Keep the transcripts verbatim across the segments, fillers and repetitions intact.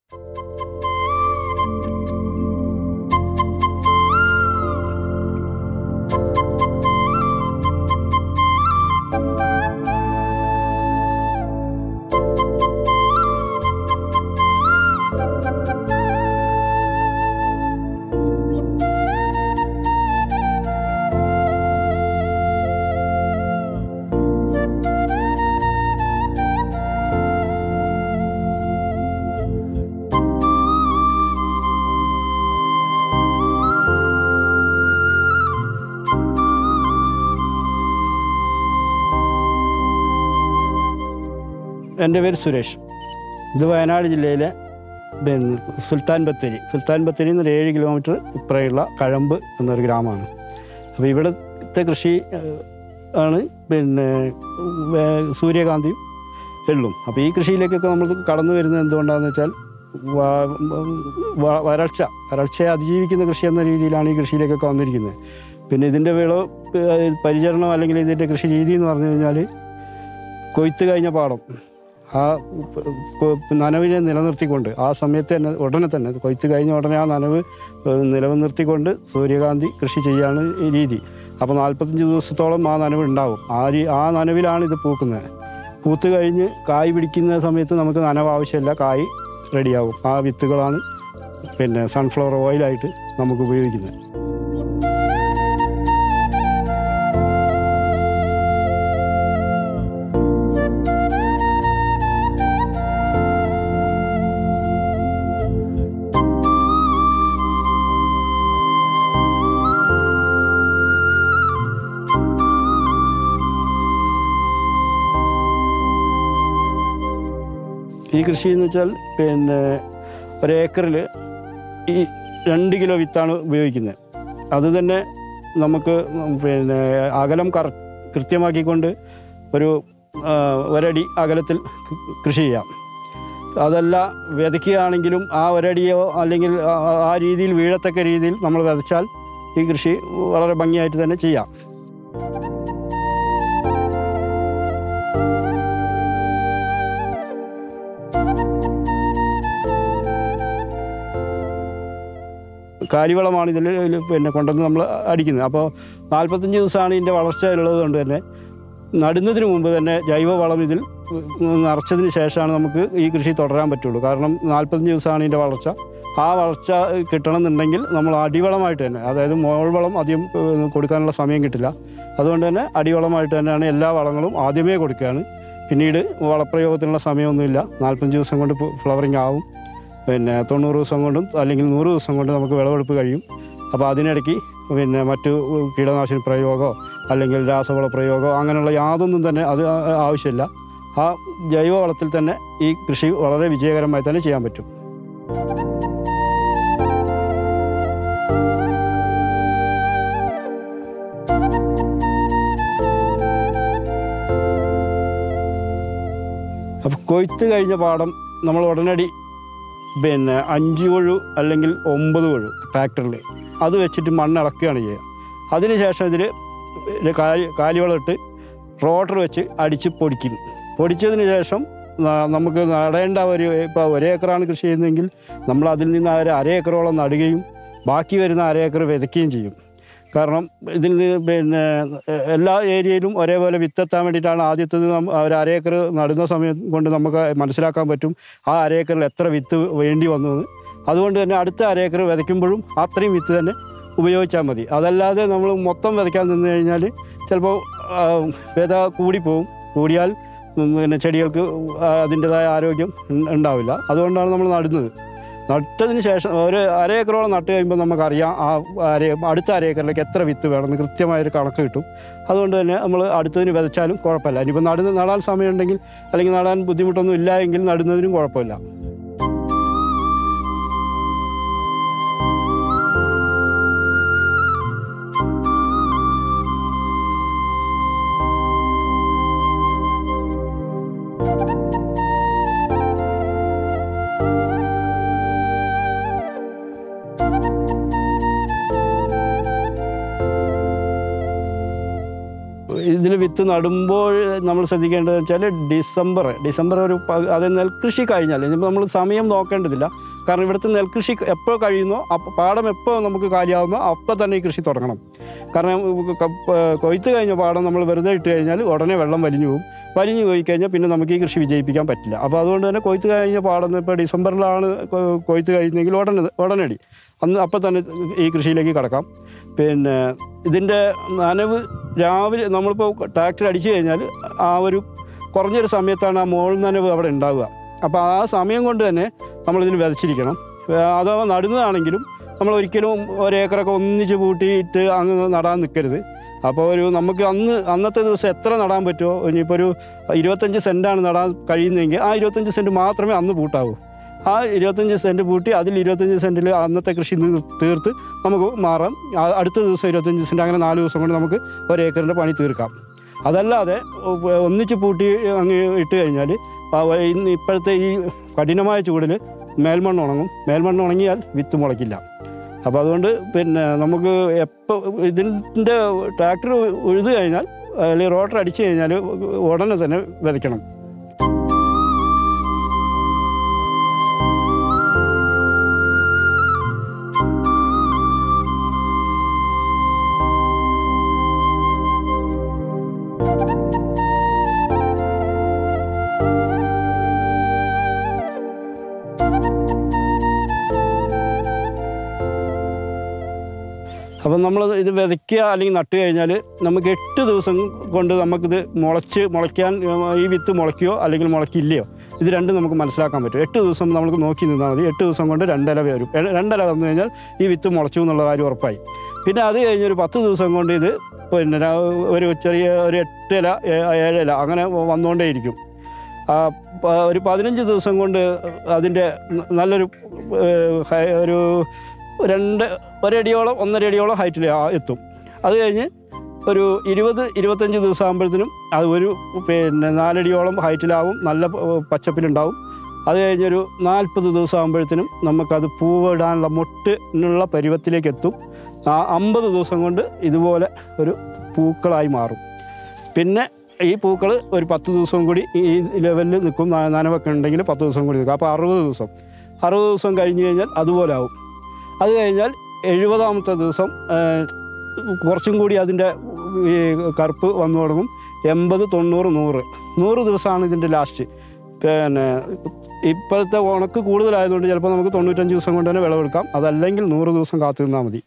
എൻ്റെ പേര് സുരേഷ്. ഇത് വയനാട് ജില്ലയിലെ പിന്നെ സുൽത്താൻ ബത്തേരി സുൽത്താൻ ബത്തേരിയിൽ നിന്ന് ഒരു ഏഴ് കിലോമീറ്റർ ഇപ്പുറയുള്ള കഴമ്പ് എന്നൊരു ഗ്രാമമാണ്. അപ്പോൾ ഇവിടുത്തെ കൃഷി ആണ് പിന്നെ സൂര്യകാന്തിയും എള്ളും. അപ്പോൾ ഈ കൃഷിയിലേക്കൊക്കെ നമ്മൾ കടന്നു വരുന്നത് എന്തുകൊണ്ടാണെന്ന് വെച്ചാൽ വരൾച്ച വരൾച്ചയെ അതിജീവിക്കുന്ന കൃഷി എന്ന രീതിയിലാണ് ഈ കൃഷിയിലേക്കൊക്കെ വന്നിരിക്കുന്നത്. പിന്നെ ഇതിൻ്റെ വിളവ് പരിചരണം അല്ലെങ്കിൽ ഇതിൻ്റെ കൃഷി രീതി എന്ന് പറഞ്ഞു കഴിഞ്ഞാൽ കൊയ്ത്ത് കഴിഞ്ഞ പാടം ആ നനവിനെ നിലനിർത്തിക്കൊണ്ട് ആ സമയത്ത് തന്നെ ഉടനെ തന്നെ കൊയ്ത്ത് കഴിഞ്ഞ ഉടനെ ആ നനവ് നിലനിർത്തിക്കൊണ്ട് സൂര്യകാന്തി കൃഷി ചെയ്യാണ് ഈ രീതി. അപ്പോൾ നാൽപ്പത്തഞ്ച് ദിവസത്തോളം ആ നനവ് ഉണ്ടാവും. ആ രീ ആ നനവിലാണ് ഇത് പൂക്കുന്നത്. പൂത്ത് കഴിഞ്ഞ് കായ് പിടിക്കുന്ന സമയത്ത് നമുക്ക് നനവ് ആവശ്യമില്ല, കായ് റെഡിയാകും. ആ വിത്തുകളാണ് പിന്നെ സൺഫ്ലവർ ഓയിലായിട്ട് നമുക്ക് ഉപയോഗിക്കുന്നത്. ഈ കൃഷി എന്ന് വെച്ചാൽ പിന്നെ ഒരേക്കറിൽ ഈ രണ്ട് കിലോ വിത്താണ് ഉപയോഗിക്കുന്നത്. അത് തന്നെ നമുക്ക് പിന്നെ അകലം കറ കൃത്യമാക്കിക്കൊണ്ട് ഒരു ഒരടി അകലത്തിൽ കൃഷി ചെയ്യാം. അതല്ല വിതയ്ക്കുകയാണെങ്കിലും ആ ഒരടിയോ അല്ലെങ്കിൽ ആ രീതിയിൽ വീഴത്തക്ക രീതിയിൽ നമ്മൾ വിതച്ചാൽ ഈ കൃഷി വളരെ ഭംഗിയായിട്ട് തന്നെ ചെയ്യാം. കാലിവളമാണ് ഇതിൽ പിന്നെ കൊണ്ടുവന്ന് നമ്മൾ അടിക്കുന്നത്. അപ്പോൾ നാൽപ്പത്തഞ്ച് ദിവസമാണ് ഇതിൻ്റെ വളർച്ച ഉള്ളത് കൊണ്ട് തന്നെ നടുന്നതിന് മുമ്പ് തന്നെ ജൈവവളം ഇതിൽ നിറച്ചതിന് ശേഷമാണ് നമുക്ക് ഈ കൃഷി തുടരാൻ പറ്റുള്ളൂ. കാരണം നാൽപ്പത്തഞ്ച് ദിവസമാണ് ഇതിൻ്റെ വളർച്ച. ആ വളർച്ച കിട്ടണമെന്നുണ്ടെങ്കിൽ നമ്മൾ അടിവളമായിട്ട് തന്നെ, അതായത് മോൾ വളം അധികം കൊടുക്കാനുള്ള സമയം കിട്ടില്ല. അതുകൊണ്ട് തന്നെ അടിവളമായിട്ട് തന്നെയാണ് എല്ലാ വളങ്ങളും ആദ്യമേ കൊടുക്കുകയാണ്. പിന്നീട് വളപ്രയോഗത്തിനുള്ള സമയമൊന്നുമില്ല. നാൽപ്പത്തഞ്ച് ദിവസം കൊണ്ട് ഫ്ലവറിങ് ആവും. പിന്നെ തൊണ്ണൂറ് ദിവസം കൊണ്ടും അല്ലെങ്കിൽ നൂറ് ദിവസം കൊണ്ടും നമുക്ക് വിളവെടുപ്പ് കഴിയും. അപ്പോൾ അതിനിടയ്ക്ക് പിന്നെ മറ്റു കീടനാശിനി പ്രയോഗമോ അല്ലെങ്കിൽ രാസവള പ്രയോഗമോ അങ്ങനെയുള്ള യാതൊന്നും തന്നെ അത് ആവശ്യമില്ല. ആ ജൈവവളത്തിൽ തന്നെ ഈ കൃഷി വളരെ വിജയകരമായി തന്നെ ചെയ്യാൻ പറ്റും. അപ്പോൾ കൊയ്ത്ത് കഴിഞ്ഞ പാടം നമ്മൾ ഉടനടി പിന്നെ അഞ്ച് കൊഴു അല്ലെങ്കിൽ ഒമ്പത് കൊഴു ട്രാക്ടറിൽ അത് വെച്ചിട്ട് മണ്ണ് ഇളക്കുകയാണ് ചെയ്യുക. അതിനുശേഷം ഇതിൽ കാലി കാലിവളം ഇട്ട് റോട്ടർ വെച്ച് അടിച്ച് പൊടിക്കും. പൊടിച്ചതിന് ശേഷം നമുക്ക് നടേണ്ട ഒരു ഇപ്പോൾ ഒരേക്കറാണ് കൃഷി ചെയ്യുന്നതെങ്കിൽ നമ്മൾ അതിൽ നിന്ന് ഒരു അര ഏക്കറോളം നടുകയും ബാക്കി വരുന്ന അര ഏക്കർ വിതയ്ക്കുകയും ചെയ്യും. കാരണം ഇതിൽ പിന്നെ എല്ലാ ഏരിയയിലും ഒരേപോലെ വിത്തെത്താൻ വേണ്ടിയിട്ടാണ് ആദ്യത്തേത്. ഒരു അര ഏക്കർ നടുന്ന സമയം കൊണ്ട് നമുക്ക് മനസ്സിലാക്കാൻ പറ്റും ആ അര ഏക്കറിൽ എത്ര വിത്ത് വേണ്ടി വന്നു. അതുകൊണ്ട് തന്നെ അടുത്ത അര ഏക്കർ വിതയ്ക്കുമ്പോഴും അത്രയും വിത്ത് തന്നെ ഉപയോഗിച്ചാൽ മതി. അതല്ലാതെ നമ്മൾ മൊത്തം വിതയ്ക്കാൻ നിന്ന് കഴിഞ്ഞാൽ ചിലപ്പോൾ വിത കൂടിപ്പോവും. കൂടിയാൽ പിന്നെ ചെടികൾക്ക് അതിൻ്റെതായ ആരോഗ്യം ഉണ്ടാവില്ല. അതുകൊണ്ടാണ് നമ്മൾ നടുന്നത്. നട്ടതിന് ശേഷം ഒരു അര ഏക്കറോളം നട്ട് കഴിയുമ്പോൾ നമുക്കറിയാം ആ അര അടുത്ത അര ഏക്കറിലേക്ക് എത്ര വിത്ത് വേണമെന്ന് കൃത്യമായൊരു കണക്ക് കിട്ടും. അതുകൊണ്ട് തന്നെ നമ്മൾ അടുത്തതിന് വിതച്ചാലും കുഴപ്പമില്ല. ഇനിയിപ്പോൾ നടുന്ന നടാൻ സമയമുണ്ടെങ്കിൽ അല്ലെങ്കിൽ നടാൻ ബുദ്ധിമുട്ടൊന്നും ഇല്ല എങ്കിൽ നടുന്നതിനും കുഴപ്പമില്ല. ഇതിൽ വിത്ത് വിത്ത് നടുമ്പോൾ നമ്മൾ ശ്രദ്ധിക്കേണ്ടത് വെച്ചാൽ ഡിസംബർ ഡിസംബർ ഒരു അത് നെൽകൃഷി കഴിഞ്ഞാൽ ഇനിയിപ്പോൾ നമ്മൾ സമയം നോക്കേണ്ടതില്ല. കാരണം ഇവിടുത്തെ നെൽകൃഷി എപ്പോൾ കഴിയുന്നോ അപ്പോൾ പാടം എപ്പോൾ നമുക്ക് കാര്യമാകുന്നോ അപ്പോൾ തന്നെ ഈ കൃഷി തുടങ്ങണം. കാരണം കൊയ്ത്ത് കഴിഞ്ഞ പാടം നമ്മൾ വെറുതെ ഇട്ട് കഴിഞ്ഞാൽ ഉടനെ വെള്ളം വലിഞ്ഞു പോകും. വലിഞ്ഞു പോയി കഴിഞ്ഞാൽ പിന്നെ നമുക്ക് ഈ കൃഷി വിജയിപ്പിക്കാൻ പറ്റില്ല. അപ്പോൾ അതുകൊണ്ട് തന്നെ കൊയ്ത്ത് കഴിഞ്ഞ പാടം ഇപ്പോൾ ഡിസംബറിലാണ് കൊയ്ത്ത് കഴിയുന്നെങ്കിൽ ഉടനെ ഉടനടി അന്ന് അപ്പം തന്നെ ഈ കൃഷിയിലേക്ക് കടക്കാം. പിന്നെ ഇതിൻ്റെ നനവ് രാവിലെ നമ്മളിപ്പോൾ ട്രാക്ടർ അടിച്ചു കഴിഞ്ഞാൽ ആ ഒരു കുറഞ്ഞൊരു സമയത്താണ് ആ മോൾ നനവ് അവിടെ ഉണ്ടാവുക. അപ്പോൾ ആ സമയം കൊണ്ട് തന്നെ നമ്മളിതിൽ വിതച്ചിരിക്കണം. അഥവാ നടുന്നതാണെങ്കിലും നമ്മൾ ഒരിക്കലും ഒരേക്കറൊക്കെ ഒന്നിച്ച് പൂട്ടിയിട്ട് അങ്ങ് നടാൻ നിൽക്കരുത്. അപ്പോൾ ഒരു നമുക്ക് അന്ന് അന്നത്തെ ദിവസം എത്ര നടാൻ പറ്റുമോ, ഇനിയിപ്പോൾ ഒരു ഇരുപത്തഞ്ച് സെൻറ്റാണ് നടാൻ കഴിയുന്നതെങ്കിൽ ആ ഇരുപത്തഞ്ച് സെൻറ്റ് മാത്രമേ അന്ന് പൂട്ടാവൂ. ആ ഇരുപത്തഞ്ച് സെൻറ്റ് പൂട്ടി അതിൽ ഇരുപത്തഞ്ച് സെൻറ്റിൽ അന്നത്തെ കൃഷി തീർത്ത് നമുക്ക് മാറാം. അടുത്ത ദിവസം ഇരുപത്തഞ്ച് സെൻറ്റ്, അങ്ങനെ നാല് ദിവസം കൊണ്ട് നമുക്ക് ഒരേക്കറിൻ്റെ പണി തീർക്കാം. അതല്ലാതെ ഒന്നിച്ച് പൂട്ടി അങ്ങ് ഇട്ട് കഴിഞ്ഞാൽ ഇന്ന് ഇപ്പോഴത്തെ ഈ കഠിനമായ ചൂടിൽ മേൽമണ്ണ് ഉണങ്ങും. മേൽമണ്ണ് ഉണങ്ങിയാൽ വിത്ത് മുളയ്ക്കില്ല. അപ്പോൾ അതുകൊണ്ട് പിന്നെ നമുക്ക് എപ്പോൾ ഇതിൻ്റെ ട്രാക്ടർ ഉഴുത് കഴിഞ്ഞാൽ അല്ലെങ്കിൽ റോട്ടർ അടിച്ചു കഴിഞ്ഞാൽ ഉടനെ തന്നെ വിതയ്ക്കണം. അപ്പം നമ്മൾ ഇത് വിതയ്ക്കുക അല്ലെങ്കിൽ നട്ട് കഴിഞ്ഞാൽ നമുക്ക് എട്ട് ദിവസം കൊണ്ട് നമുക്കിത് മുളച്ച് മുളയ്ക്കാൻ ഈ വിത്ത് മുളയ്ക്കുകയോ അല്ലെങ്കിൽ മുളയ്ക്കില്ലയോ ഇത് രണ്ടും നമുക്ക് മനസ്സിലാക്കാൻ പറ്റും. എട്ട് ദിവസം നമുക്ക് നോക്കി നിന്നാൽ മതി. എട്ട് ദിവസം കൊണ്ട് രണ്ടില വരും. രണ്ടില വന്നു കഴിഞ്ഞാൽ ഈ വിത്ത് മുളച്ചു എന്നുള്ള കാര്യം ഉറപ്പായി. പിന്നെ അത് കഴിഞ്ഞൊരു പത്ത് ദിവസം കൊണ്ട് ഇത് പിന്നെ ഒരു ചെറിയ ഒരു എട്ടില ഏഴില അങ്ങനെ വന്നുകൊണ്ടേയിരിക്കും. ഒരു പതിനഞ്ച് ദിവസം കൊണ്ട് അതിൻ്റെ നല്ലൊരു ഒരു രണ്ട് ഒരടിയോളം ഒന്നര അടിയോളം ഹൈറ്റിൽ എത്തും. അത് കഴിഞ്ഞ് ഒരു ഇരുപത് ഇരുപത്തഞ്ച് ദിവസം ആകുമ്പോഴത്തേനും അത് ഒരു പിന്നെ നാലടിയോളം ഹൈറ്റിലാവും, നല്ല പച്ചപ്പിലുണ്ടാവും. അത് കഴിഞ്ഞൊരു നാൽപ്പത് ദിവസം ആകുമ്പോഴത്തേനും നമുക്കത് പൂവിടാനുള്ള മൊട്ടിനുള്ള പരുവത്തിലേക്ക് എത്തും. ആ അമ്പത് ദിവസം കൊണ്ട് ഇതുപോലെ ഒരു പൂക്കളായി മാറും. പിന്നെ ഈ പൂക്കൾ ഒരു പത്ത് ദിവസം കൂടി ഈ ലെവലിൽ നിൽക്കും. നനവൊക്കെ ഉണ്ടെങ്കിൽ പത്ത് ദിവസം കൂടി നിൽക്കും. അപ്പോൾ അറുപത് ദിവസം അറുപത് ദിവസം കഴിഞ്ഞ് കഴിഞ്ഞാൽ അതുപോലെ ആവും. അത് കഴിഞ്ഞാൽ എഴുപതാമത്തെ ദിവസം കുറച്ചും കൂടി അതിൻ്റെ ഈ കറുപ്പ് വന്നു തുടങ്ങും. എൺപത് തൊണ്ണൂറ് നൂറ് നൂറ് ദിവസമാണ് ഇതിൻ്റെ ലാസ്റ്റ്. പിന്നെ ഇപ്പോഴത്തെ ഉണക്ക് കൂടുതലായതുകൊണ്ട് ചിലപ്പോൾ നമുക്ക് തൊണ്ണൂറ്റഞ്ച് ദിവസം കൊണ്ട് തന്നെ വിളവെടുക്കാം. അതല്ലെങ്കിൽ നൂറ് ദിവസം കാത്തു നിന്നാൽ മതി.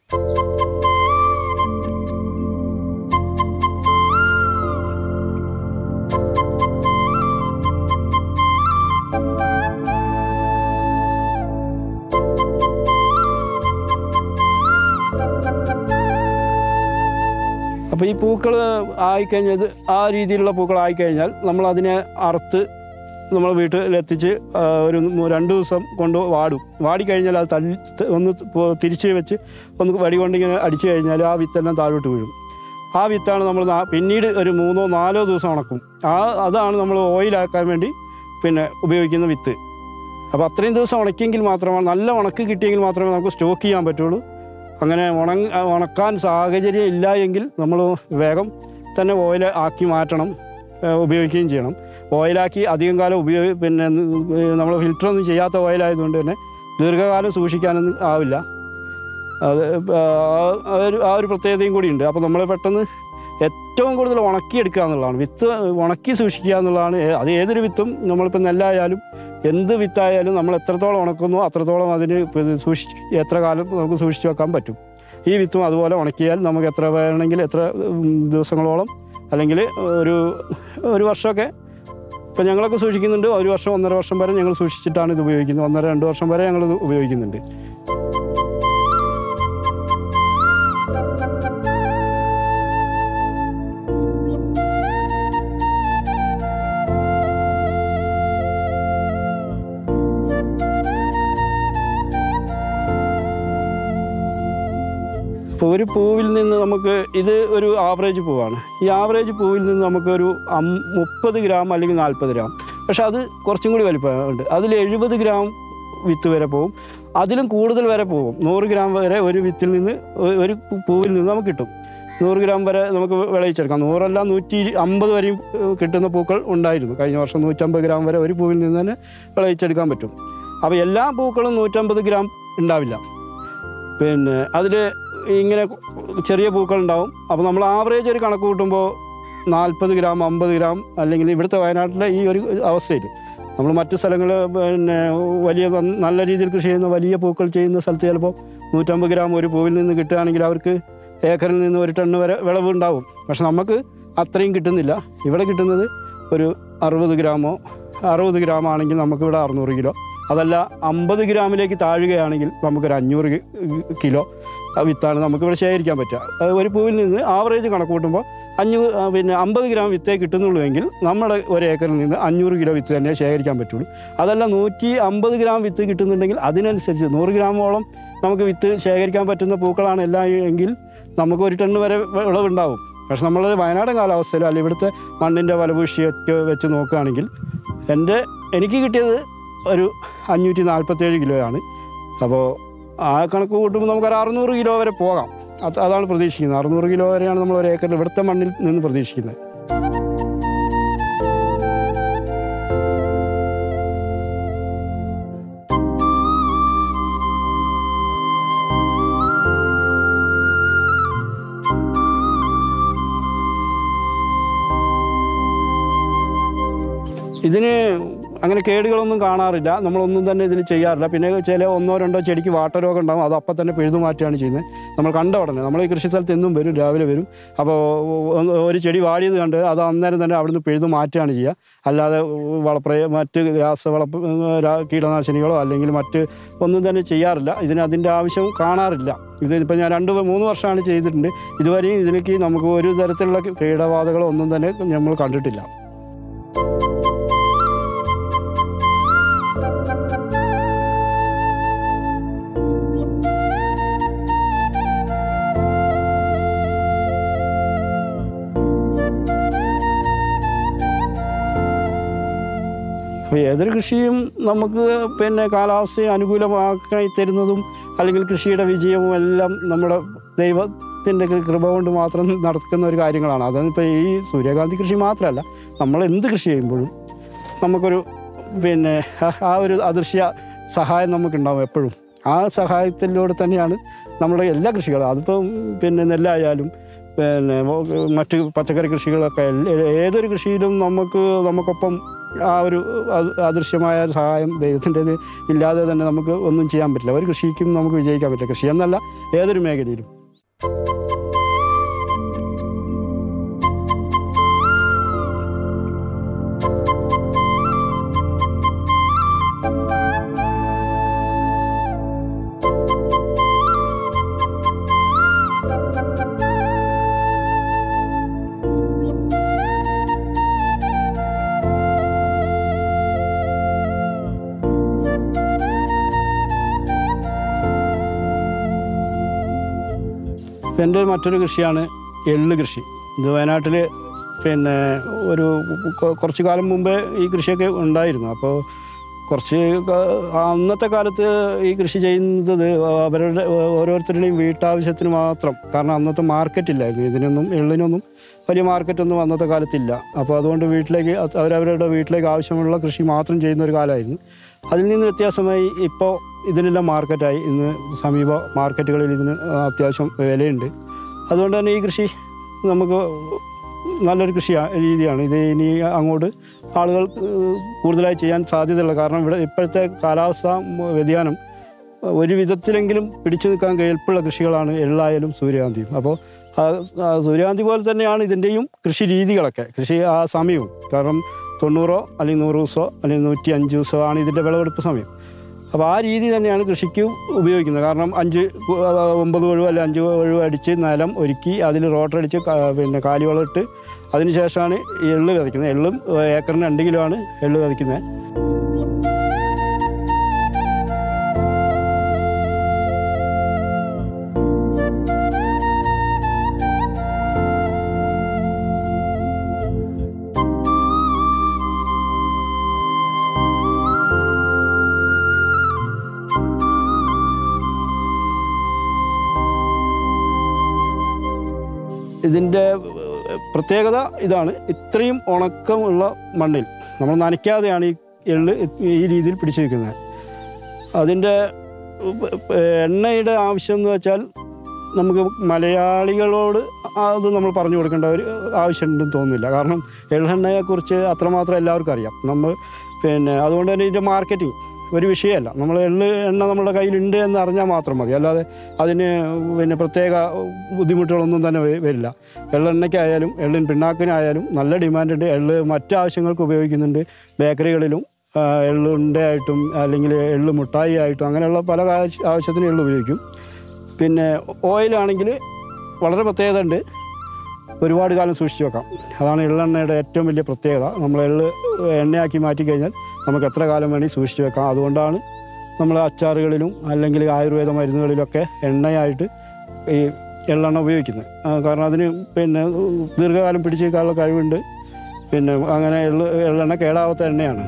അപ്പോൾ ഈ പൂക്കൾ ആയിക്കഴിഞ്ഞത് ആ രീതിയിലുള്ള പൂക്കൾ ആയിക്കഴിഞ്ഞാൽ നമ്മളതിനെ അറുത്ത് നമ്മൾ വീട്ടിലെത്തിച്ച് ഒരു രണ്ട് ദിവസം കൊണ്ട് വാടും. വാടിക്കഴിഞ്ഞാൽ അത് തല്ലി ഒന്ന് തിരിച്ച് വെച്ച് ഒന്ന് വടി കൊണ്ടിങ്ങനെ അടിച്ചു കഴിഞ്ഞാൽ ആ വിത്തെല്ലാം താഴോട്ട് വീഴും. ആ വിത്താണ് നമ്മൾ പിന്നീട് ഒരു മൂന്നോ നാലോ ദിവസം ഉണക്കും. ആ അതാണ് നമ്മൾ ഓയിലാക്കാൻ വേണ്ടി പിന്നെ ഉപയോഗിക്കുന്ന വിത്ത്. അപ്പോൾ അത്രയും ദിവസം ഉണക്കിയെങ്കിൽ മാത്രമാണ്, നല്ല ഉണക്ക് കിട്ടിയെങ്കിൽ മാത്രമേ നമുക്ക് സ്റ്റോക്ക് ചെയ്യാൻ പറ്റുള്ളൂ. അങ്ങനെ ഉണങ്ങ ഉണക്കാൻ സാഹചര്യം ഇല്ല എങ്കിൽ നമ്മൾ വേഗം തന്നെ ഓയിൽ ആക്കി മാറ്റണം, ഉപയോഗിക്കുകയും ചെയ്യണം. ഓയിലാക്കി അധികം കാലം ഉപയോഗി പിന്നെ നമ്മൾ ഫിൽറ്ററൊന്നും ചെയ്യാത്ത ഓയിലായതുകൊണ്ട് തന്നെ ദീർഘകാലം സൂക്ഷിക്കാനൊന്നും ആവില്ല. അത് ആ ഒരു പ്രത്യേകതയും കൂടിയുണ്ട്. അപ്പോൾ നമ്മൾ പെട്ടെന്ന് ഏറ്റവും കൂടുതൽ ഉണക്കിയെടുക്കുക എന്നുള്ളതാണ്, വിത്ത് ഉണക്കി സൂക്ഷിക്കുക എന്നുള്ളതാണ്. അത് ഏതൊരു വിത്തും നമ്മളിപ്പോൾ നെല്ലായാലും എന്ത് വിത്തായാലും നമ്മൾ എത്രത്തോളം ഉണക്കുന്നോ അത്രത്തോളം അതിന് സൂക്ഷിച്ച് എത്ര കാലം നമുക്ക് സൂക്ഷിച്ച് വെക്കാൻ പറ്റും. ഈ വിത്തും അതുപോലെ ഉണക്കിയാൽ നമുക്ക് എത്ര വേണമെങ്കിൽ എത്ര ദിവസങ്ങളോളം അല്ലെങ്കിൽ ഒരു ഒരു വർഷമൊക്കെ ഇപ്പോൾ ഞങ്ങളൊക്കെ സൂക്ഷിക്കുന്നുണ്ട്. ഒരു വർഷം ഒന്നര വർഷം വരെ ഞങ്ങൾ സൂക്ഷിച്ചിട്ടാണ് ഇത് ഉപയോഗിക്കുന്നത്. ഒന്നര രണ്ട് വർഷം വരെ ഞങ്ങളിത് ഉപയോഗിക്കുന്നുണ്ട്. അപ്പോൾ ഒരു പൂവിൽ നിന്ന് നമുക്ക് ഇത് ഒരു ആവറേജ് പൂവാണ്. ഈ ആവറേജ് പൂവിൽ നിന്ന് നമുക്കൊരു മുപ്പത് ഗ്രാം അല്ലെങ്കിൽ നാൽപ്പത് ഗ്രാം, പക്ഷെ അത് കുറച്ചും കൂടി വലിപ്പമുണ്ട്. അതിൽ എഴുപത് ഗ്രാം വിത്ത് വരെ പോവും, അതിലും കൂടുതൽ വരെ പോവും. നൂറ് ഗ്രാം വരെ ഒരു വിത്തിൽ നിന്ന് ഒരു പൂവിൽ നിന്ന് നമുക്ക് കിട്ടും. നൂറ് ഗ്രാം വരെ നമുക്ക് വിളയിച്ചെടുക്കാം. നൂറല്ല നൂറ്റി അമ്പത് വരെയും കിട്ടുന്ന പൂക്കൾ ഉണ്ടായിരുന്നു. കഴിഞ്ഞ വർഷം നൂറ്റമ്പത് ഗ്രാം വരെ ഒരു പൂവിൽ നിന്ന് തന്നെ വിളയിച്ചെടുക്കാൻ പറ്റും. അപ്പോൾ എല്ലാ പൂക്കളും നൂറ്റമ്പത് ഗ്രാം ഉണ്ടാവില്ല. പിന്നെ അതിൽ ഇങ്ങനെ ചെറിയ പൂക്കൾ ഉണ്ടാവും. അപ്പോൾ നമ്മൾ ആവറേജ് ഒരു കണക്ക് കൂട്ടുമ്പോൾ നാൽപ്പത് ഗ്രാം അമ്പത് ഗ്രാം അല്ലെങ്കിൽ ഇവിടുത്തെ വയനാട്ടിലെ ഈ ഒരു അവസ്ഥയിൽ നമ്മൾ മറ്റു സ്ഥലങ്ങൾ പിന്നെ വലിയ നല്ല രീതിയിൽ കൃഷി ചെയ്യുന്ന വലിയ പൂക്കൾ ചെയ്യുന്ന സ്ഥലത്ത് ചിലപ്പോൾ നൂറ്റമ്പത് ഗ്രാം ഒരു പൂവിൽ നിന്ന് കിട്ടുകയാണെങ്കിൽ അവർക്ക് ഏക്കറിൽ നിന്ന് ഒരു ടണ്ണ് വരെ വിളവ് ഉണ്ടാവും. പക്ഷെ നമുക്ക് അത്രയും കിട്ടുന്നില്ല. ഇവിടെ കിട്ടുന്നത് ഒരു അറുപത് ഗ്രാമോ അറുപത് ഗ്രാം ആണെങ്കിൽ നമുക്കിവിടെ അറുന്നൂറ് കിലോ, അതല്ല അമ്പത് ഗ്രാമിലേക്ക് താഴുകയാണെങ്കിൽ നമുക്കൊരു അഞ്ഞൂറ് കിലോ വിത്താണ് നമുക്കിവിടെ ശേഖരിക്കാൻ പറ്റുക. ഒരു പൂവിൽ നിന്ന് ആവറേജ് കണക്ക് കൂട്ടുമ്പോൾ അഞ്ഞൂറ് പിന്നെ അമ്പത് ഗ്രാം വിത്തേ കിട്ടുന്നുള്ളൂ എങ്കിൽ നമ്മുടെ ഒരു ഏക്കറിൽ നിന്ന് അഞ്ഞൂറ് കിലോ വിത്ത് തന്നെ ശേഖരിക്കാൻ പറ്റുള്ളൂ. അതല്ല നൂറ്റി അമ്പത് ഗ്രാം വിത്ത് കിട്ടുന്നുണ്ടെങ്കിൽ അതിനനുസരിച്ച് നൂറ് ഗ്രാമോളം നമുക്ക് വിത്ത് ശേഖരിക്കാൻ പറ്റുന്ന പൂക്കളാണ് എല്ലാം എങ്കിൽ നമുക്ക് ഒരു ടണ്ണ് വരെ വിളവുണ്ടാവും. പക്ഷെ നമ്മൾ വയനാടൻ കാലാവസ്ഥയിൽ അല്ലെങ്കിൽ ഇവിടുത്തെ മണ്ണിൻ്റെ ഫലഭൂഷ്ടിയൊക്കെ വെച്ച് നോക്കുകയാണെങ്കിൽ എൻ്റെ എനിക്ക് കിട്ടിയത് ഒരു അഞ്ഞൂറ്റി നാൽപ്പത്തേഴ് കിലോയാണ്. അപ്പോൾ ആ കണക്ക് കൂട്ടുമ്പോൾ നമുക്കൊരു അറുന്നൂറ് കിലോ വരെ പോകാം. അത് അതാണ് പ്രതീക്ഷിക്കുന്നത്. അറുന്നൂറ് കിലോ വരെയാണ് നമ്മൾ ഒരു ഏക്കറിൽ ഇവിടുത്തെ മണ്ണിൽ നിന്ന് പ്രതീക്ഷിക്കുന്നത്. ഇതിന് അങ്ങനെ കേടുകളൊന്നും കാണാറില്ല. നമ്മളൊന്നും തന്നെ ഇതിൽ ചെയ്യാറില്ല. പിന്നെ ചില ഒന്നോ രണ്ടോ ചെടിക്ക് വാട്ടരോഗം ഉണ്ടാകും. അത് അപ്പം തന്നെ പിഴുതു മാറ്റുകയാണ് ചെയ്യുന്നത്. നമ്മൾ കണ്ട ഉടനെ നമ്മൾ ഈ കൃഷി സ്ഥലത്ത് എന്നും വരും, രാവിലെ വരും. അപ്പോൾ ഒരു ചെടി വാടിയത് കണ്ട് അത് അന്നേരം തന്നെ അവിടുന്ന് പിഴുതു മാറ്റുകയാണ് ചെയ്യുക. അല്ലാതെ വളപ്രയ മറ്റ് രാസവള കീടനാശിനികളോ അല്ലെങ്കിൽ മറ്റ് ഒന്നും തന്നെ ചെയ്യാറില്ല. ഇതിന് അതിൻ്റെ ആവശ്യം കാണാറില്ല. ഇതിപ്പോൾ ഞാൻ രണ്ട് മൂന്ന് വർഷമാണ് ചെയ്തിട്ടുണ്ട്. ഇതുവരെയും ഇതിലേക്ക് നമുക്ക് ഒരു തരത്തിലുള്ള കീടബാധകളോ ഒന്നും തന്നെ നമ്മൾ കണ്ടിട്ടില്ല. ഏതൊരു കൃഷിയും നമുക്ക് പിന്നെ കാലാവസ്ഥയെ അനുകൂലമാക്കി തരുന്നതും അല്ലെങ്കിൽ കൃഷിയുടെ വിജയവും എല്ലാം നമ്മുടെ ദൈവത്തിൻ്റെ കൃപ കൊണ്ട് മാത്രം നടക്കുന്ന ഒരു കാര്യങ്ങളാണ്. അതിപ്പോൾ ഈ സൂര്യകാന്തി കൃഷി മാത്രമല്ല, നമ്മൾ എന്ത് കൃഷി ചെയ്യുമ്പോഴും നമുക്കൊരു പിന്നെ ആ ഒരു അദൃശ്യ സഹായം നമുക്കുണ്ടാവും എപ്പോഴും. ആ സഹായത്തിലൂടെ തന്നെയാണ് നമ്മുടെ എല്ലാ കൃഷികളും, അതിപ്പം പിന്നെ നെല്ലായാലും പിന്നെ മറ്റ് പച്ചക്കറി കൃഷികളൊക്കെ ഏതൊരു കൃഷിയിലും നമുക്ക് നമുക്കൊപ്പം ആ ഒരു അദൃശ്യമായ സഹായം ദൈവത്തിൻ്റേത് ഇല്ലാതെ തന്നെ നമുക്ക് ഒന്നും ചെയ്യാൻ പറ്റില്ല. ഒരു കൃഷിക്കും നമുക്ക് വിജയിക്കാൻ പറ്റില്ല. കൃഷി എന്നല്ല, ഏതൊരു മേഖലയിലും. എൻ്റെ മറ്റൊരു കൃഷിയാണ് എള്ള് കൃഷി. ഇത് വയനാട്ടിൽ പിന്നെ ഒരു കുറച്ച് കാലം മുമ്പേ ഈ കൃഷിയൊക്കെ ഉണ്ടായിരുന്നു. അപ്പോൾ കുറച്ച് അന്നത്തെ കാലത്ത് ഈ കൃഷി ചെയ്യുന്നത് അവരുടെ ഓരോരുത്തരുടെയും വീട്ടാവശ്യത്തിന് മാത്രം. കാരണം അന്നത്തെ മാർക്കറ്റില്ലായിരുന്നു ഇതിനൊന്നും, എള്ളിനൊന്നും വലിയ മാർക്കറ്റൊന്നും അന്നത്തെ കാലത്തില്ല. അപ്പോൾ അതുകൊണ്ട് വീട്ടിലേക്ക് അവരവരുടെ വീട്ടിലേക്ക് ആവശ്യമുള്ള കൃഷി മാത്രം ചെയ്യുന്ന ഒരു കാലമായിരുന്നു. അതിൽ നിന്ന് വ്യത്യാസമായി ഇപ്പോൾ ഇതിനെല്ലാം മാർക്കറ്റായി. ഇന്ന് സമീപ മാർക്കറ്റുകളിൽ ഇതിന് അത്യാവശ്യം വിലയുണ്ട്. അതുകൊണ്ട് തന്നെ ഈ കൃഷി നമുക്ക് നല്ലൊരു കൃഷി രീതിയാണ്. ഇത് ഇനി അങ്ങോട്ട് ആളുകൾ കൂടുതലായി ചെയ്യാൻ സാധ്യതയുള്ളത്. കാരണം ഇവിടെ ഇപ്പോഴത്തെ കാലാവസ്ഥ വ്യതിയാനം ഒരു വിധത്തിലെങ്കിലും പിടിച്ചു നിൽക്കാൻ കെൽപ്പുള്ള കൃഷികളാണ് എള്ളായാലും സൂര്യകാന്തിയും. അപ്പോൾ സൂര്യകാന്തി പോലെ തന്നെയാണ് ഇതിൻ്റെയും കൃഷി രീതികളൊക്കെ, കൃഷി ആ സമയവും. കാരണം തൊണ്ണൂറോ അല്ലെങ്കിൽ നൂറ് ദിവസമോ അല്ലെങ്കിൽ നൂറ്റി അഞ്ച് ദിവസമോ ആണ് ഇതിൻ്റെ വിളവെടുപ്പ് സമയം. അപ്പോൾ ആ രീതി തന്നെയാണ് കൃഷിക്ക് ഉപയോഗിക്കുന്നത്. കാരണം അഞ്ച് ഒമ്പത് വഴുവ് അല്ലെങ്കിൽ അഞ്ച് വഴുവ് അടിച്ച് നിലം ഒരുക്കി അതിൽ റോട്ടറടിച്ച് പിന്നെ കാലിവളം ഇട്ട് അതിന് ശേഷമാണ് എള്ള് വിതയ്ക്കുന്നത്. എള്ളും ഏക്കറിന് രണ്ട് കിലോ ആണ് എള്ള് വിതയ്ക്കുന്നത്. ഇതിൻ്റെ പ്രത്യേകത ഇതാണ്, ഇത്രയും ഉണക്കമുള്ള മണ്ണിൽ നമ്മൾ നനയ്ക്കാതെയാണ് ഈ എള്ള് ഈ രീതിയിൽ പിടിച്ചു വയ്ക്കുന്നത്. അതിൻ്റെ എണ്ണയുടെ ആവശ്യം എന്ന് വെച്ചാൽ നമുക്ക് മലയാളികളോട് അത് നമ്മൾ പറഞ്ഞു കൊടുക്കേണ്ട ഒരു ആവശ്യമുണ്ടെന്ന് തോന്നുന്നില്ല. കാരണം എള്ളെണ്ണയെക്കുറിച്ച് അത്രമാത്രം എല്ലാവർക്കും അറിയാം. നമ്മൾ പിന്നെ അതുകൊണ്ട് തന്നെ ഇതിൻ്റെ മാർക്കറ്റിംഗ് ഒരു വിഷയമല്ല. നമ്മൾ എള്ള് എണ്ണ നമ്മുടെ കയ്യിലുണ്ട് എന്ന് അറിഞ്ഞാൽ മാത്രം മതി, അല്ലാതെ അതിന് പിന്നെ പ്രത്യേക ബുദ്ധിമുട്ടുകളൊന്നും തന്നെ വരില്ല. എള്ളെണ്ണയ്ക്കായാലും എള്ളിൻ പിണ്ണാക്കിനായാലും നല്ല ഡിമാൻഡുണ്ട്. എള്ള് മറ്റ് ആവശ്യങ്ങൾക്ക് ഉപയോഗിക്കുന്നുണ്ട്. ബേക്കറികളിലും എള്ളുണ്ടയായിട്ടും അല്ലെങ്കിൽ എള്ള് മുട്ടായി ആയിട്ടും അങ്ങനെയുള്ള പല ആവശ്യത്തിന് എള്ള് ഉപയോഗിക്കും. പിന്നെ ഓയിലാണെങ്കിൽ വളരെ പ്രത്യേകത ഉണ്ട്, ഒരുപാട് കാലം സൂക്ഷിച്ച് വെക്കാം. അതാണ് എള്ളെണ്ണയുടെ ഏറ്റവും വലിയ പ്രത്യേകത. നമ്മൾ എള്ള് എണ്ണയാക്കി മാറ്റിക്കഴിഞ്ഞാൽ നമുക്ക് എത്ര കാലം വേണമെങ്കിൽ സൂക്ഷിച്ച് വെക്കാം. അതുകൊണ്ടാണ് നമ്മൾ അച്ചാറുകളിലും അല്ലെങ്കിൽ ആയുർവേദ മരുന്നുകളിലൊക്കെ എണ്ണയായിട്ട് ഈ എള്ളെണ്ണ ഉപയോഗിക്കുന്നത്. കാരണം അതിന് പിന്നെ ദീർഘകാലം പിടിച്ച് വെക്കാനുള്ള കഴിവുണ്ട്. പിന്നെ അങ്ങനെ എള്ള് എള്ളെണ്ണ കേടാവാത്ത എണ്ണയാണ്.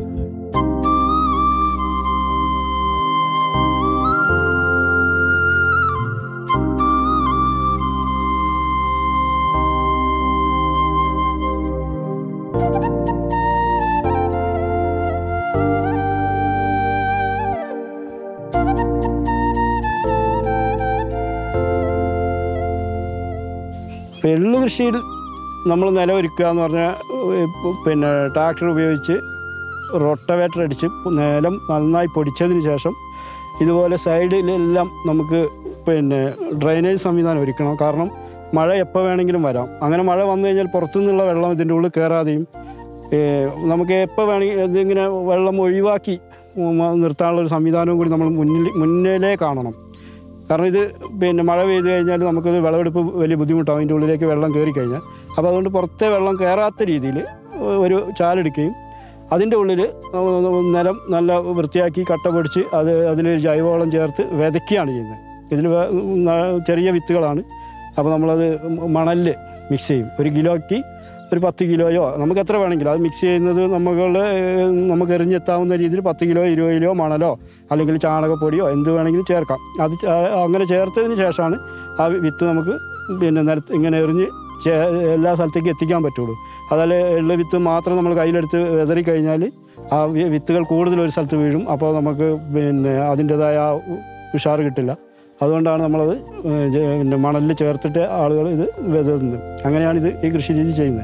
എള്ള് കൃഷിയിൽ നമ്മൾ നിലമൊരുക്കുക എന്ന് പറഞ്ഞാൽ പിന്നെ ട്രാക്ടർ ഉപയോഗിച്ച് റൊട്ടവേറ്റർ അടിച്ച് നിലം നന്നായി പൊടിച്ചതിന് ശേഷം ഇതുപോലെ സൈഡിലെല്ലാം നമുക്ക് പിന്നെ ഡ്രെയിനേജ് സംവിധാനം ഒരുക്കണം. കാരണം മഴ എപ്പോൾ വേണമെങ്കിലും വരാം. അങ്ങനെ മഴ വന്നു കഴിഞ്ഞാൽ പുറത്തുനിന്നുള്ള വെള്ളം ഇതിൻ്റെ ഉള്ളിൽ കയറാതെയും നമുക്ക് എപ്പോൾ വേണമെങ്കിൽ ഇതിങ്ങനെ വെള്ളം ഒഴിവാക്കി നിർത്താനുള്ളൊരു സംവിധാനവും കൂടി നമ്മൾ മുന്നിൽ മുന്നിലേ കാണണം. കാരണം ഇത് പിന്നെ മഴ പെയ്ത് കഴിഞ്ഞാൽ നമുക്കത് വിളവെടുപ്പ് വലിയ ബുദ്ധിമുട്ടാവും, അതിൻ്റെ ഉള്ളിലേക്ക് വെള്ളം കയറി കഴിഞ്ഞാൽ. അപ്പോൾ അതുകൊണ്ട് പുറത്തെ വെള്ളം കയറാത്ത രീതിയിൽ ഒരു ചാലെടുക്കുകയും അതിൻ്റെ ഉള്ളിൽ നിലം നല്ല വൃത്തിയാക്കി കട്ട പൊടിച്ച് അത് അതിൽ ജൈവവളം ചേർത്ത് വിതയ്ക്കുകയാണ് ചെയ്യുന്നത്. ഇതിൽ ചെറിയ വിത്തുകളാണ്. അപ്പോൾ നമ്മളത് മണലിൽ മിക്സ് ചെയ്യും. ഒരു കിലോയ്ക്ക് ഒരു പത്ത് കിലോയോ നമുക്ക് എത്ര വേണമെങ്കിലും അത് മിക്സ് ചെയ്യുന്നത് നമ്മളുടെ നമുക്ക് എറിഞ്ഞെത്താവുന്ന രീതിയിൽ പത്ത് കിലോ ഇരുപത് കിലോ മണലോ അല്ലെങ്കിൽ ചാണകപ്പൊടിയോ എന്ത് വേണമെങ്കിലും ചേർക്കാം. അത് അങ്ങനെ ചേർത്തതിന് ശേഷമാണ് ആ വിത്ത് നമുക്ക് പിന്നെ നിലത്ത് ഇങ്ങനെ എറിഞ്ഞ് എല്ലാ സ്ഥലത്തേക്കും എത്തിക്കാൻ പറ്റുള്ളൂ. അതല്ല എള്ള വിത്ത് മാത്രം നമ്മൾ കയ്യിലെടുത്ത് വിതറി കഴിഞ്ഞാൽ ആ വിത്തുകൾ കൂടുതൽ ഒരു സ്ഥലത്ത് വീഴും. അപ്പോൾ നമുക്ക് പിന്നെ അതിൻ്റേതായ ഉഷാറ് കിട്ടില്ല. അതുകൊണ്ടാണ് നമ്മളത് പിന്നെ മണലിൽ ചേർത്തിട്ട് ആളുകൾ ഇത് വിതറുന്നത്. അങ്ങനെയാണിത് ഈ കൃഷി രീതി ചെയ്യുന്നത്.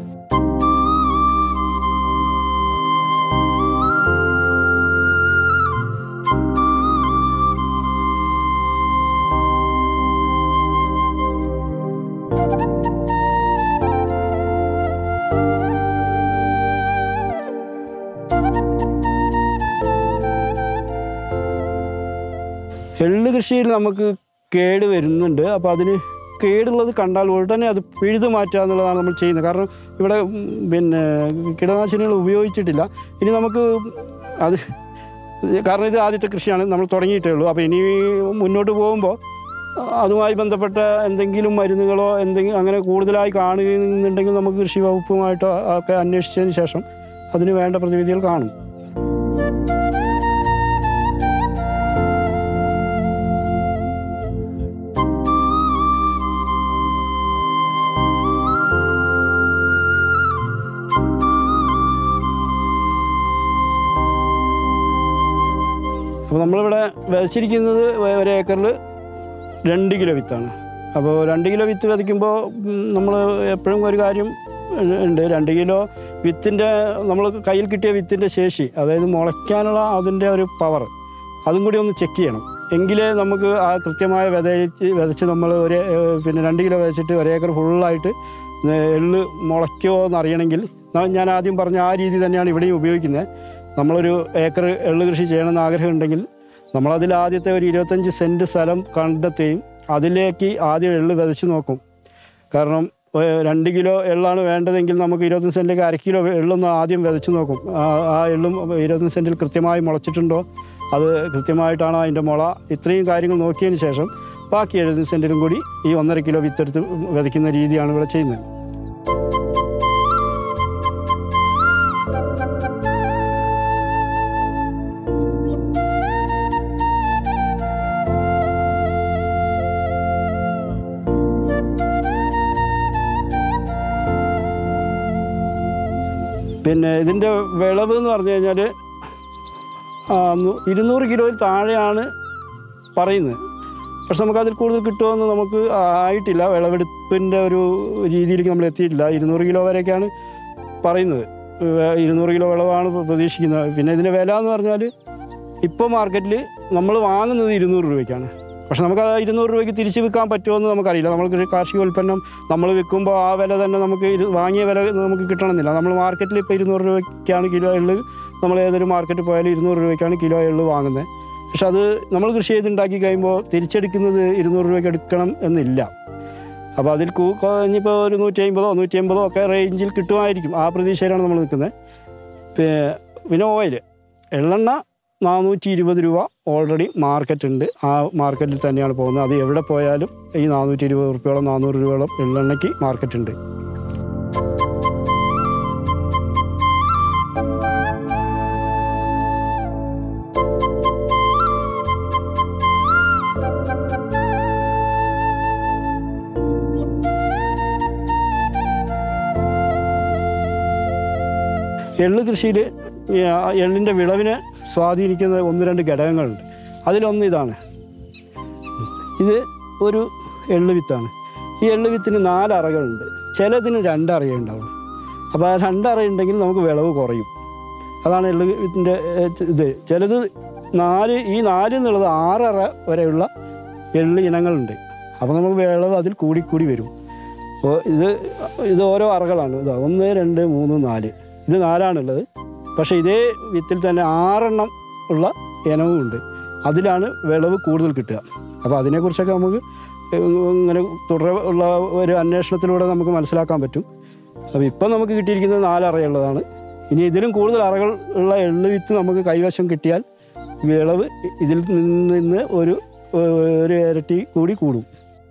എള്ള് കൃഷിയിൽ നമുക്ക് കേട് വരുന്നുണ്ട്. അപ്പോൾ അതിന് കേടുള്ളത് കണ്ടാൽ ഉടനെ അത് പിഴുതു മാറ്റുക എന്നുള്ളതാണ് നമ്മൾ ചെയ്യുന്നത്. കാരണം ഇവിടെ പിന്നെ കീടനാശിനികൾ ഉപയോഗിച്ചിട്ടില്ല. ഇനി നമുക്ക് അത് കാരണം ഇത് ആദ്യത്തെ കൃഷിയാണ്, നമ്മൾ തുടങ്ങിയിട്ടേ ഉള്ളൂ. അപ്പോൾ ഇനി മുന്നോട്ട് പോകുമ്പോൾ അതുമായി ബന്ധപ്പെട്ട എന്തെങ്കിലും മരുന്നുകളോ എന്തെങ്കിലും അങ്ങനെ കൂടുതലായി കാണുന്നുണ്ടെങ്കിൽ നമുക്ക് കൃഷി വകുപ്പുമായിട്ടോ ഒക്കെ അന്വേഷിച്ചതിന് ശേഷം അതിന് വേണ്ട പ്രതിവിധികൾ കാണും. അപ്പോൾ നമ്മളിവിടെ വിതച്ചിരിക്കുന്നത് ഒരു ഏക്കറിൽ രണ്ട് കിലോ വിത്താണ്. അപ്പോൾ രണ്ട് കിലോ വിത്ത് വിതയ്ക്കുമ്പോൾ നമ്മൾ എപ്പോഴും ഒരു കാര്യം ഉണ്ട്, രണ്ട് കിലോ വിത്തിൻ്റെ നമ്മൾ കയ്യിൽ കിട്ടിയ വിത്തിൻ്റെ ശേഷി, അതായത് മുളയ്ക്കാനുള്ള അതിൻ്റെ ഒരു പവർ അതും കൂടി ഒന്ന് ചെക്ക് ചെയ്യണം. എങ്കിലേ നമുക്ക് ആ കൃത്യമായ വിതച്ച് വിതച്ച് നമ്മൾ ഒരു പിന്നെ രണ്ട് കിലോ വിതച്ചിട്ട് ഒരേക്കർ ഫുള്ളായിട്ട് എള്ള് മുളയ്ക്കുമോ എന്നറിയണമെങ്കിൽ ഞാൻ ആദ്യം പറഞ്ഞ ആ രീതി തന്നെയാണ് ഇവിടെയും ഉപയോഗിക്കുന്നത്. നമ്മളൊരു ഏക്കർ എള്ള് കൃഷി ചെയ്യണമെന്ന് ആഗ്രഹം ഉണ്ടെങ്കിൽ നമ്മളതിൽ ആദ്യത്തെ ഒരു ഇരുപത്തഞ്ച് സെൻറ്റ് സ്ഥലം കണ്ടെത്തുകയും അതിലേക്ക് ആദ്യം എള്ള് വിതച്ച് നോക്കും. കാരണം രണ്ട് കിലോ എള്ളാണ് വേണ്ടതെങ്കിൽ നമുക്ക് ഇരുപത്തഞ്ച് സെൻറ്റിലേക്ക് അര കിലോ എള്ളൊന്ന് ആദ്യം വിതച്ച് നോക്കും. ആ എള്ളും ഇരുപത്തഞ്ച് സെൻറ്റിൽ കൃത്യമായി മുളച്ചിട്ടുണ്ടോ, അത് കൃത്യമായിട്ടാണോ അതിൻ്റെ മുള, ഇത്രയും കാര്യങ്ങൾ നോക്കിയതിന് ശേഷം ബാക്കി എഴുപത്തഞ്ച് സെൻറ്റിലും കൂടി ഈ ഒന്നര കിലോ വിത്തെടുത്ത് വിതയ്ക്കുന്ന രീതിയാണ് ഇവിടെ ചെയ്യുന്നത്. പിന്നെ ഇതിൻ്റെ വിളവ് എന്ന് പറഞ്ഞു കഴിഞ്ഞാൽ ഇരുന്നൂറ് കിലോയിൽ താഴെയാണ് പറയുന്നത്. പക്ഷെ നമുക്കതിൽ കൂടുതൽ കിട്ടുമെന്ന് നമുക്ക് ആയിട്ടില്ല. വിളവെടുപ്പിൻ്റെ ഒരു രീതിയിലേക്ക് നമ്മൾ എത്തിയിട്ടില്ല. ഇരുന്നൂറ് കിലോ വരെയൊക്കെയാണ് പറയുന്നത്. ഇരുന്നൂറ് കിലോ വിളവാണ് പ്രതീക്ഷിക്കുന്നത്. പിന്നെ ഇതിൻ്റെ വില എന്ന് പറഞ്ഞാൽ ഇപ്പോൾ മാർക്കറ്റിൽ നമ്മൾ വാങ്ങുന്നത് ഇരുന്നൂറ് രൂപയ്ക്കാണ്. പക്ഷെ നമുക്ക് ആ ഇരുന്നൂറ് രൂപയ്ക്ക് തിരിച്ച് വിൽക്കാൻ പറ്റുമോ നമുക്കറിയില്ല. നമ്മൾ കാർഷിക ഉൽപ്പന്നം നമ്മൾ വിൽക്കുമ്പോൾ ആ വില തന്നെ നമുക്ക് വാങ്ങിയ വില നമുക്ക് കിട്ടണമെന്നില്ല. നമ്മൾ മാർക്കറ്റിൽ ഇപ്പോൾ ഇരുന്നൂറ് രൂപയ്ക്കാണ് കിലോ എള്ള്, നമ്മൾ ഏതൊരു മാർക്കറ്റിൽ പോയാലും ഇരുന്നൂറ് രൂപയ്ക്കാണ് കിലോ എള്ള് വാങ്ങുന്നത്. പക്ഷെ അത് നമ്മൾ കൃഷി ചെയ്തുണ്ടാക്കി കഴിയുമ്പോൾ തിരിച്ചെടുക്കുന്നത് ഇരുന്നൂറ് രൂപയ്ക്ക് എടുക്കണം എന്നില്ല. അപ്പോൾ അതിൽ കൂ ഇനിയിപ്പോൾ ഒരു നൂറ്റി അമ്പതോ നൂറ്റി അമ്പതോ ഒക്കെ റേഞ്ചിൽ കിട്ടുമായിരിക്കും. ആ പ്രതീക്ഷയിലാണ് നമ്മൾ നിൽക്കുന്നത്. പിന്നെ ഓയിൽ എള്ളെണ്ണ നാനൂറ്റി ഇരുപത് രൂപ ഓൾറെഡി മാർക്കറ്റ് ഉണ്ട്. ആ മാർക്കറ്റിൽ തന്നെയാണ് പോകുന്നത്. അത് എവിടെ പോയാലും ഈ നാനൂറ്റി ഇരുപത് റുപ്യോളം നാനൂറ് രൂപയോളം എള്ളെണ്ണയ്ക്ക് മാർക്കറ്റ് ഉണ്ട്. എള്ള് കൃഷിയിൽ എള്ളിൻ്റെ വിളവിനെ സ്വാധീനിക്കുന്ന ഒന്ന് രണ്ട് ഘടകങ്ങളുണ്ട്. അതിലൊന്ന് ഇതാണ്. ഇത് ഒരു എള്ള് വിത്താണ്. ഈ എള്ള് വിത്തിന് നാലറകളുണ്ട്. ചിലതിന് രണ്ടറയേ ഉണ്ടാവുള്ളൂ. അപ്പോൾ ആ രണ്ടറയുണ്ടെങ്കിൽ നമുക്ക് വിളവ് കുറയും. അതാണ് എള്ള് വിത്തിൻ്റെ ഇത്. ചിലത് നാല് ഈ നാല് എന്നുള്ളത് ആററ വരെയുള്ള എള്ള് ഇനങ്ങളുണ്ട്. അപ്പോൾ നമുക്ക് വിളവ് അതിൽ കൂടിക്കൂടി വരും. ഇത് ഇത് ഓരോ അറകളാണ്. ഇതാ ഒന്ന് രണ്ട് മൂന്ന് നാല്, ഇത് നാലാണുള്ളത്. പക്ഷേ ഇതേ വിത്തിൽ തന്നെ ആറെണ്ണം ഉള്ള ഇനവും ഉണ്ട്. അതിലാണ് വിളവ് കൂടുതൽ കിട്ടുക. അപ്പോൾ അതിനെക്കുറിച്ചൊക്കെ നമുക്ക് ഇങ്ങനെ തുടരെ ഉള്ള ഒരു അന്വേഷണത്തിലൂടെ നമുക്ക് മനസ്സിലാക്കാൻ പറ്റും. അപ്പോൾ ഇപ്പം നമുക്ക് കിട്ടിയിരിക്കുന്നത് നാലറയുള്ളതാണ്. ഇനി ഇതിലും കൂടുതൽ അറകൾ ഉള്ള എള്ള് വിത്ത് നമുക്ക് കൈവശം കിട്ടിയാൽ വിളവ് ഇതിൽ നിന്ന് ഒരു ഒരു ഇരട്ടി കൂടി കൂടും.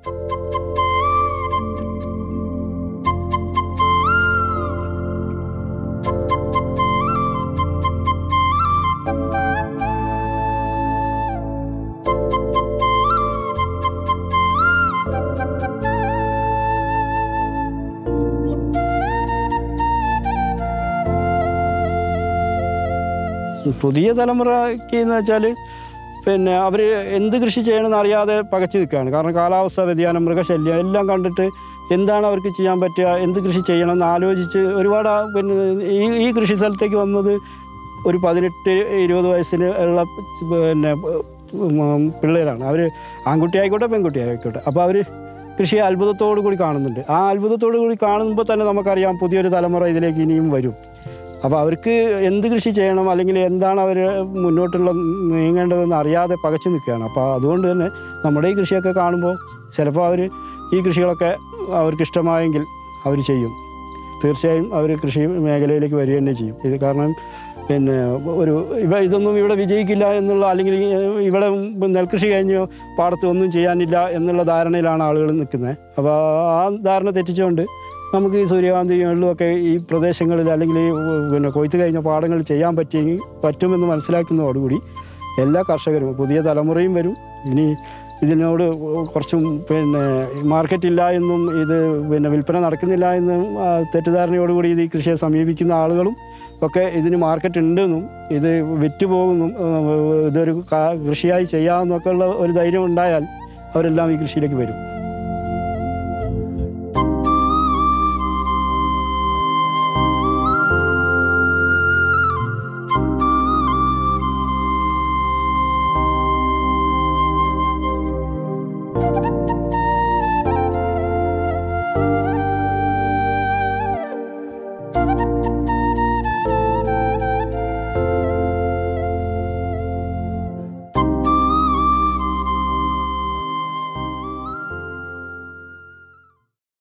പുതിയ തലമുറയ്ക്ക് എന്ന് വെച്ചാൽ പിന്നെ അവർ എന്ത് കൃഷി ചെയ്യണമെന്ന് അറിയാതെ പകച്ചു നിൽക്കുകയാണ്. കാരണം കാലാവസ്ഥ വ്യതിയാനം, മൃഗശല്യം എല്ലാം കണ്ടിട്ട് എന്താണ് അവർക്ക് ചെയ്യാൻ പറ്റുക, എന്ത് കൃഷി ചെയ്യണമെന്ന് ആലോചിച്ച് ഒരുപാട് പിന്നെ ഈ ഈ കൃഷി സ്ഥലത്തേക്ക് വന്നത് ഒരു പതിനെട്ട് ഇരുപത് വയസ്സിന് ഉള്ള പിന്നെ പിള്ളേരാണ്. അവർ ആൺകുട്ടി ആയിക്കോട്ടെ പെൺകുട്ടി ആയിക്കോട്ടെ. അപ്പോൾ അവർ കൃഷിയെ അത്ഭുതത്തോടു കൂടി കാണുന്നുണ്ട്. ആ അത്ഭുതത്തോടു കൂടി കാണുമ്പോൾ തന്നെ നമുക്കറിയാം പുതിയൊരു തലമുറ ഇതിലേക്ക് ഇനിയും വരും. അപ്പോൾ അവർക്ക് എന്ത് കൃഷി ചെയ്യണം അല്ലെങ്കിൽ എന്താണ് അവർ മുന്നോട്ടുള്ള നീങ്ങേണ്ടതെന്ന് അറിയാതെ പകച്ചു നിൽക്കുകയാണ്. അപ്പോൾ അതുകൊണ്ട് തന്നെ നമ്മുടെ ഈ കൃഷിയൊക്കെ കാണുമ്പോൾ ചിലപ്പോൾ അവർ ഈ കൃഷികളൊക്കെ അവർക്ക് ഇഷ്ടമായെങ്കിൽ അവർ ചെയ്യും. തീർച്ചയായും അവർ കൃഷി മേഖലയിലേക്ക് വരിക തന്നെ ചെയ്യും. ഇത് കാരണം പിന്നെ ഒരു ഇവ ഇതൊന്നും ഇവിടെ വിജയിക്കില്ല എന്നുള്ള, അല്ലെങ്കിൽ ഇവിടെ നെൽകൃഷി കഴിഞ്ഞ് പാടത്ത് ഒന്നും ചെയ്യാനില്ല എന്നുള്ള ധാരണയിലാണ് ആളുകൾ നിൽക്കുന്നത്. അപ്പോൾ ആ ധാരണ തെറ്റിച്ചുകൊണ്ട് നമുക്ക് ഈ സൂര്യകാന്തിയും എള്ളുമൊക്കെ ഈ പ്രദേശങ്ങളിൽ അല്ലെങ്കിൽ ഈ പിന്നെ കൊയ്ത്ത് കഴിഞ്ഞ പാടങ്ങളിൽ ചെയ്യാൻ പറ്റിയെങ്കിൽ പറ്റുമെന്ന് മനസ്സിലാക്കുന്നതോടുകൂടി എല്ലാ കർഷകരും പുതിയ തലമുറയും വരും. ഇനി ഇതിനോട് കുറച്ചും പിന്നെ മാർക്കറ്റില്ല എന്നും ഇത് പിന്നെ വിൽപ്പന നടക്കുന്നില്ല എന്നും തെറ്റിദ്ധാരണയോടുകൂടി ഇത് ഈ കൃഷിയെ സമീപിക്കുന്ന ആളുകളും ഒക്കെ ഇതിന് മാർക്കറ്റ് ഉണ്ടെന്നും ഇത് വിറ്റ് പോകുന്നു ഇതൊരു കൃഷിയായി ചെയ്യാമെന്നൊക്കെ ഉള്ള ഒരു ധൈര്യം ഉണ്ടായാൽ അവരെല്ലാം ഈ കൃഷിയിലേക്ക് വരും.